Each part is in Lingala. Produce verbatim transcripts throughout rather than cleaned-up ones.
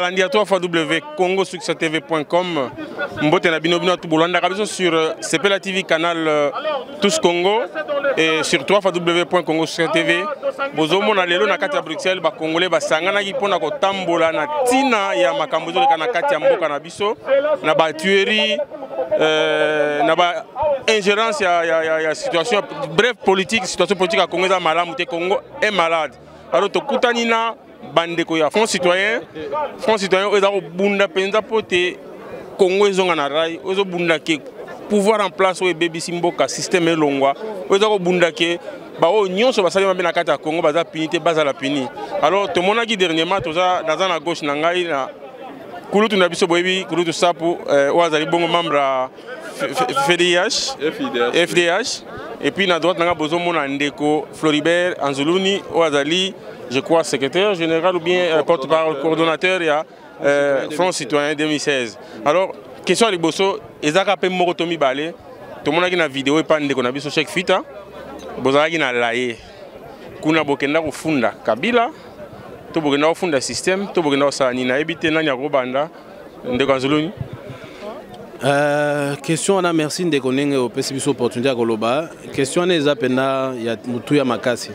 Balandi à trois fois w congo succès t v point com. Mbote na bino bino Bolanda kabiso sur C P L A T V canal Tous Congo et sur trois fois w point congo succès t v. Bozo mona lelo na kati ya Bruxelles ba congolais ba sangana ki pona ko tambola na tina ya makambo zo kana kati ya mboka na biso na ba tuerie euh na ba ingérence ya ya ya situation bref politique situation politique à Congo za malamu te Congo est malade. Alors to kutanina bandeko ya Front Citoyen Front Citoyen oza ko bunda penza pote Congo ezonga na rai ozo bunda ke pouvoir en place o baby simboka système elongwa oza ko bunda ke ba o nyonso basali mabe na kati ya Congo baza pinité baza la pini. Alors to mona ki dernièrement toza dans na gauche na ngai na kulutu na biso boyebi kulutu sapu oazali bongo membre F D H F D H et puis na droite na bozo mona ndeko Floribert Anzuluni oazali je crois secrétaire général ou bien euh, porte-parole coordonnateur il y a euh, Front Citoyen deux mille seize. Alors question à Liboso ezaka pe morotomi balé tout le monde a une vidéo et pas ndeko na biso chek fita bozaki na laye kuna bokenda kufunda Kabila to bokenda kufunda système to bokenda osani na ebite nani akobanda ndeko Anzuluni. Euh, question on a merci de connaître au pesibiso opportunité à Koloba. Question on est zapenda ya mutu ya makasi.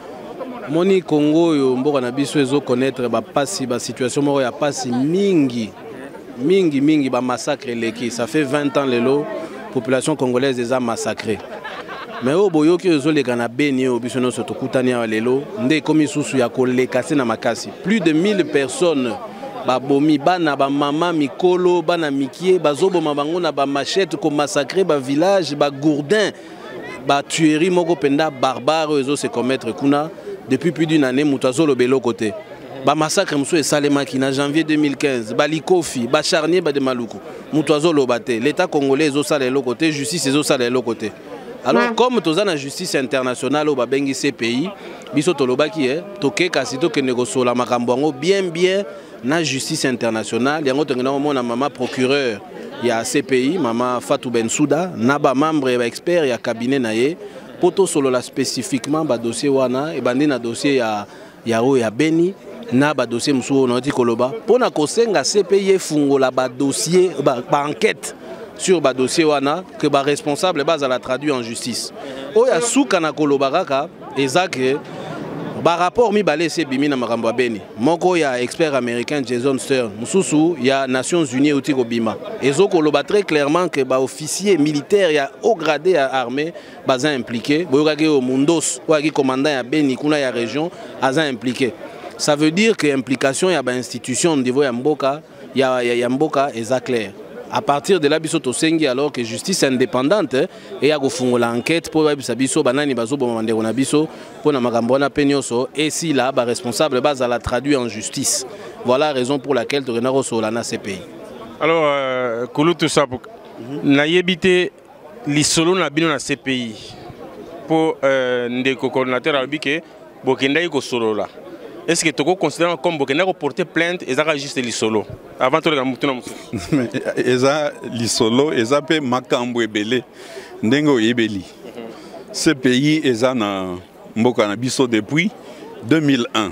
Moni Congo yo mboka na biso ezo connaître ba pasi ba situation moko ya pasi mingi mingi mingi ba massacre leki ça fait vingt ans lelo population congolaise eza massacrée. Mais o boyoki ezo leka na beni o biso no soto kutani ya lelo nde komi susu ya koleka se na makasi. Plus de mille personnes ba bomi bana ba mama mikolo bana mikie bazobo mabango na ba machette ko massacrer ba village ba gourdin ba tuerie moko penda barbare ezo se commettre kuna. Depuis plus d'une année, Moutazo le belo côté. Ba massacre msou et Salemaki en janvier deux mille quinze. Ba Likofi, ba Charnier, ba de Maluku. Moutazo le baté. L'État congolais est salé l'autre côté, justice est salé l'autre côté. Alors comme toza na justice internationale au ba bengi C P I, biso tolobaki eh, toke kasito ke négocio la makambo bien bien na justice internationale. Yango tengena mona mama procureur ya C P I, mama Fatou Bensouda, na ba membre ba expert ya cabinet na ye. Poto solo la spécifiquement ba dossier wana et bandi na dossier ya ya o ya Beni na ba dossier msuo na ti koloba pona kosenga C P I fungola ba dossier ba, ba enquête sur ba dossier wana que ba responsable base à la traduire en justice o ya suka na koloba kaka ezake ba rapport mi balé c'est bimi na makambo ya Beni moko ya expert américain Jason Stern mususu ya Nations Unies uti ko bima ezo koloba très clairement que ba officier militaire ya haut gradé à armée baza impliqué boyokaki o mundos oaki commandant ya Beni kuna ya région aza impliqué. Ça veut dire que implication ya ba institution au niveau ya mboka ya ya, ya mboka eza clair. À partir de là, biso to sengi alors que justice indépendante et a gofungola enquête pour babisa biso banani bazo bomande na biso pour na makambo na penyoso et si là ba responsable base à la traduire en justice. Voilà la raison pour laquelle to renaro sola na C P I. Alors euh, kulutu sapu na yebite lisolo na bino na C P I pour euh, ndeko coordinateur albike bokenda yiko solola. Est-ce que tu considères comme Bokenda porter plainte et ça juste l'isolo avant tout le monde? Eza l'isolo, eza pe makambo ebele ndengo ebeli. Ce pays eza na mboka na biso depuis deux mille un.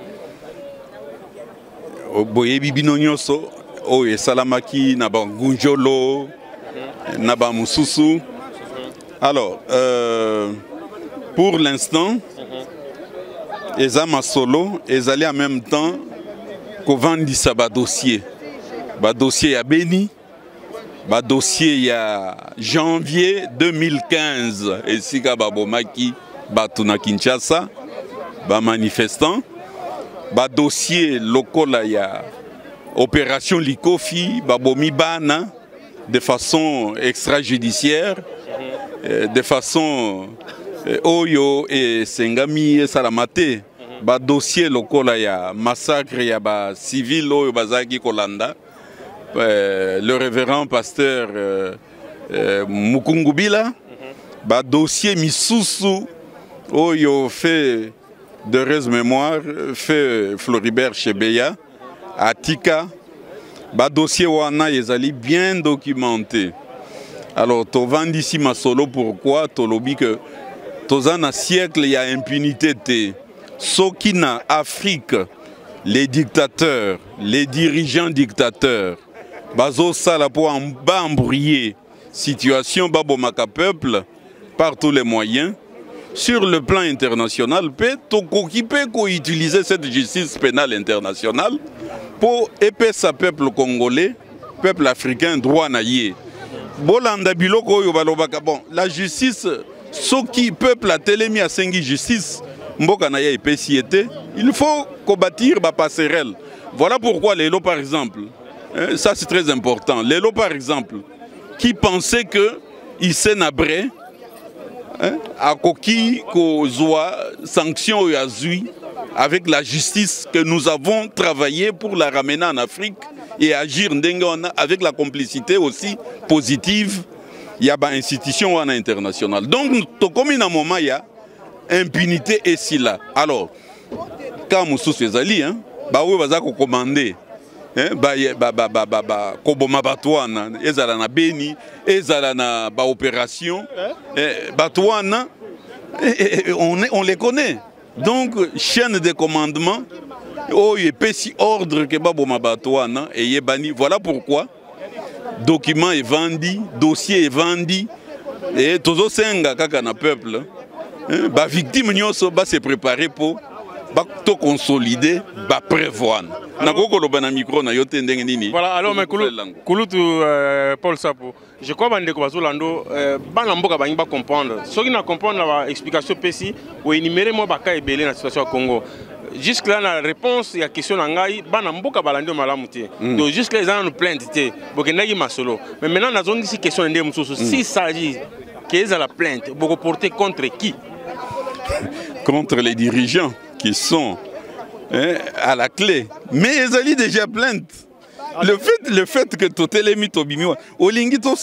Boyebi bino nyonso o esalamaki na bangunjolo na ba mususu. Alors euh, pour l'instant Eza Masolo, ezali en même temps qu'on vendit ça ba dossier. Ba dossier ya Beni, ba dossier ya janvier deux mille quinze. Et si ka ba bomaki batuna Kinshasa, ba manifestant, ba dossier lokola ya opération Likofi, ba bomi bana de façon extrajudiciaire, de façon Oyo et Sengami et Salamate, ba dossier lokola ya massacre ya ba civil Oyo Bazaki Kolanda, le révérend pasteur euh, euh, Mukungubila, ba dossier Misusu Oyo fait de heureuse mémoire, fait Floribert Chebeya, Atika, ba dossier wana ezali bien documenté. Alors, to vendisi masolo pourquoi to lobi que Tozana siècle il y a impunité. Soki na Afrique les dictateurs, les dirigeants dictateurs, bazo sala pour embrouiller situation babomaka peuple par tous les moyens. Sur le plan international, peut utiliser cette justice pénale internationale pour épaisser le peuple congolais, peuple africain, droit naïe. Bon, la justice, ce qui peuple a télémi à cinq justice, il faut combattre la passerelle. Voilà pourquoi les lots, par exemple, hein, ça c'est très important. Les lots, par exemple, qui pensaient qu'il s'est nabré, à qui soit sanction avec la justice que nous avons travaillé pour la ramener en Afrique et agir avec la complicité aussi positive. Il y a une institution internationale. Donc, comme il y a un moment, il y a impunité ici là. Alors, quand nous sommes allés, hein, bah oui, bah ça commandé. Bah bah bah bah bah bah koboma batouana ezala na beni ezala na ba opération batouana on on les connaît. Donc chaîne de commandement oh il péci ordre que baboma batouana et yebani. Voilà pourquoi document est vendu, dossier est vendu et tozo senga kaka na peuple ba victime nyonso ba se préparer pour ba to consolider ba prévoir. Voilà, alors, mais Kouloutou euh, Paul Sapo, je crois que Bandeko Lando, Banamboka va comprendre. Ceux qui ne comprennent pas l'explication P C, ou énumérer moi Baka et Belé dans la situation au Congo. Jusque-là, la réponse il y a question d'Angaï, Banamboka Balando Malamouté. Donc, jusque-là, ils ont une plainte. Mais maintenant, nous avons ici question de Moussou. S'il s'agit qu'ils ont la plainte, vous reportez contre qui? Contre les dirigeants qui sont à la clé. Mais ils ont déjà plainte. Le fait, le fait que tu aies mis ton bimio, Olingi, tu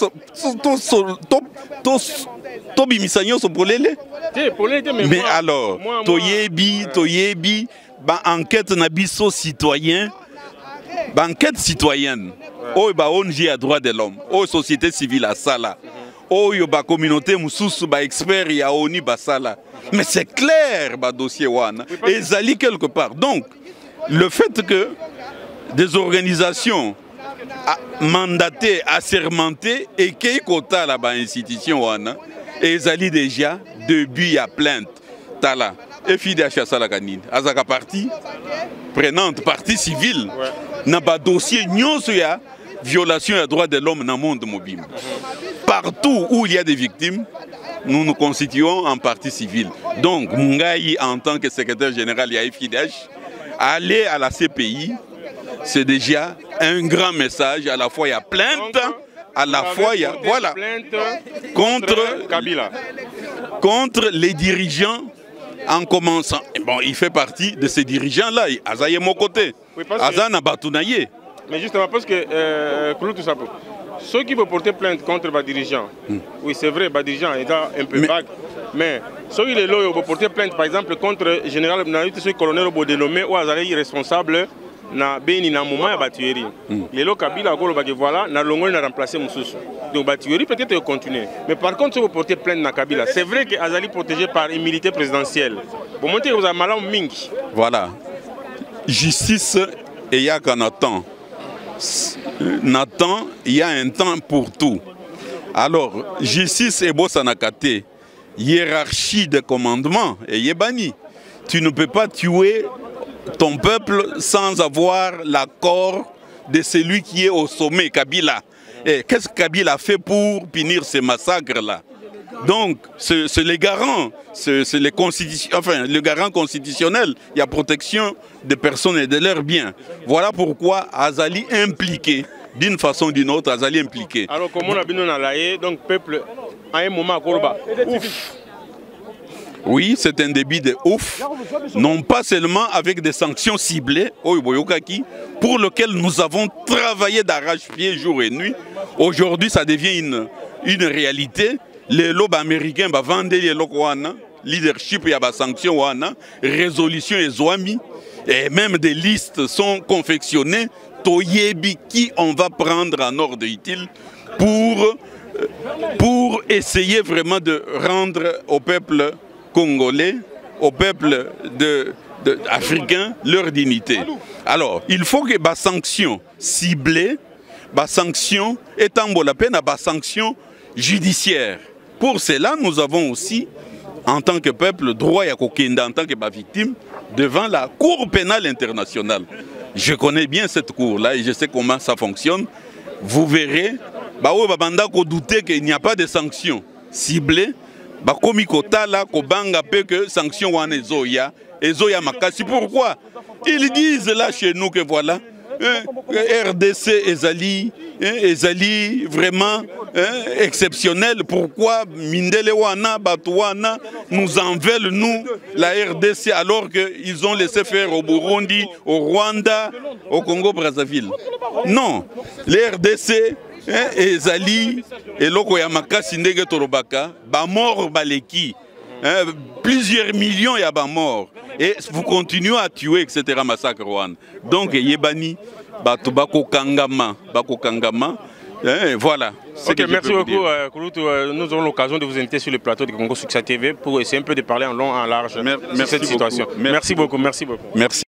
mais alors, tu yebi, tu yebi, enquête nabiso citoyen, enquête citoyenne. Oh, bah O N G à droit de l'homme, oh société civile à Sala, oh bah communauté mususu, bah expert ya oni basala. Mais c'est clair, bah dossier wana. Et Zali quelque part. Donc, le fait que des organisations mandatées, assermentées et qui quota là-bas institution wana, et Zali déjà début à plainte. Tala. Et F I D H à Salakanine. Azaka partie prenante, partie civile. N'a pas dossier nyonso ya violation des droits de l'homme dans le monde mobile. Partout où il y a des victimes, nous nous constituons en partie civile. Donc, Mungaï, en tant que secrétaire général de la F I D H, aller à la C P I, c'est déjà un grand message. À la fois, il y a plainte, à la fois, il y a. Voilà. Contre Kabila. Contre les dirigeants, en commençant. Bon, il fait partie de ces dirigeants-là. Azaye mon côté. Azana Batounaye. Mais justement, parce que. Euh, tout ça. Ceux qui veulent porter plainte contre les dirigeants, hmm. oui c'est vrai, les dirigeants est un peu mais, vague, mais ceux qui veulent porter plainte par exemple contre le général, le colonel au dénommé ou Azali responsable na beni na moment ya batuerie. Les lots Kabila voilà, na longo na remplacer Moussous. Donc batuerie peut-être continuer. Mais par contre, si vous portez plainte na Kabila, c'est vrai que Azali protégé par une militaire présidentielle. Vous montez vous avez malin mingi. Voilà. Justice et il y a qu'un temps. Nathan, il y a un temps pour tout. Alors, justice et Bossanakate, hiérarchie de commandement et Yébani. Tu ne peux pas tuer ton peuple sans avoir l'accord de celui qui est au sommet, Kabila. Et qu'est-ce que Kabila a fait pour punir ces massacres-là? Donc, c'est les garants, c'est les constitutions, enfin, le garant constitutionnel, il y a protection des personnes et de leurs biens. Voilà pourquoi Azali impliqué, d'une façon ou d'une autre, Azali impliqué. Alors, comment on a bien dans donc peuple, à un moment, ouf. Oui, c'est un débit de ouf, non pas seulement avec des sanctions ciblées, pour lesquelles nous avons travaillé d'arrache-pied jour et nuit. Aujourd'hui, ça devient une, une réalité. Les lobes américains vendent les lobes, leadership, il y a des sanctions, résolution et zouami, et même des listes sont confectionnées. Toyebi qui on va prendre en ordre utile pour, pour essayer vraiment de rendre au peuple congolais, au peuple de, de, africain leur dignité. Alors, il faut que les sanctions ciblées, les sanctions étant la peine, les sanctions judiciaires. Pour cela, nous avons aussi, en tant que peuple, droit à Kokenda, en tant que victime, devant la Cour pénale internationale. Je connais bien cette cour-là et je sais comment ça fonctionne. Vous verrez, bah ouais, bah douter qu'il n'y a pas de sanctions ciblées. Bah comme kota là, kobanga peu que sanctions wana ezoya, ezoya makasi. Pourquoi? Ils disent là chez nous que voilà, hein, R D C ezali, hein, ezali vraiment hein, exceptionnel. Pourquoi Mindele wana, Batouana nous en veulent nous la R D C alors qu'ils ont laissé faire au Burundi, au Rwanda, au Congo-Brazzaville? Non, les R D C ezali eloko ya makasi ndenge torobaka ba mort baleki plusieurs millions ya ba mort et vous continuez à tuer etc massacre wana donc yebani bato bako kangama bako kangama voilà. Ok, merci beaucoup euh, Kouloutou, euh, nous aurons l'occasion de vous inviter sur le plateau de Congo Succès T V pour essayer un peu de parler en long et en large Mer sur cette situation. Merci, merci beaucoup, merci beaucoup. Merci.